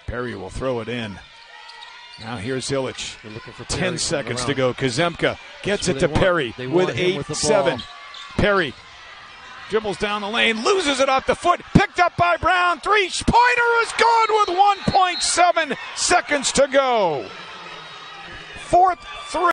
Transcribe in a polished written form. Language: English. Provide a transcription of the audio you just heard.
Perry will throw it in. Now here's Illich. They're looking for 10 seconds to go. Kazemka gets it to Perry with 8-7. Perry dribbles down the lane, loses it off the foot, picked up by Brown. Three-pointer is good with 1.7 seconds to go. Fourth three.